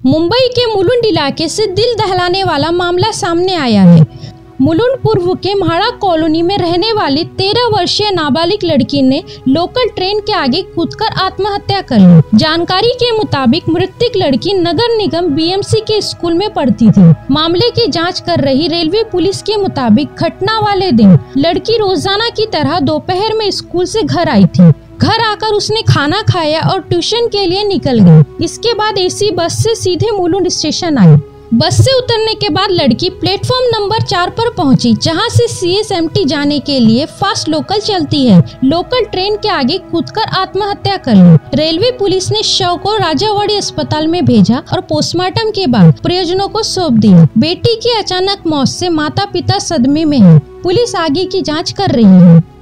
मुंबई के मुलुंड इलाके से दिल दहलाने वाला मामला सामने आया है। मुलुंड पूर्व के म्हाड़ा कॉलोनी में रहने वाली 13 वर्षीय नाबालिग लड़की ने लोकल ट्रेन के आगे कूदकर आत्महत्या कर ली। जानकारी के मुताबिक मृतक लड़की नगर निगम बीएमसी के स्कूल में पढ़ती थी। मामले की जांच कर रही रेलवे पुलिस के मुताबिक घटना वाले दिन लड़की रोजाना की तरह दोपहर में स्कूल से घर आई थी। घर आकर उसने खाना खाया और ट्यूशन के लिए निकल गई। इसके बाद एसी बस से सीधे मुलुंड स्टेशन आई। बस से उतरने के बाद लड़की प्लेटफॉर्म नंबर 4 पर पहुंची, जहां से सीएसएमटी जाने के लिए फास्ट लोकल चलती है। लोकल ट्रेन के आगे कूदकर आत्महत्या कर ली। रेलवे पुलिस ने शव को राजावाड़ी अस्पताल में भेजा और पोस्टमार्टम के बाद परिजनों को सौंप दिया। बेटी की अचानक मौत से माता पिता सदमे में हैं। पुलिस आगे की जाँच कर रही है।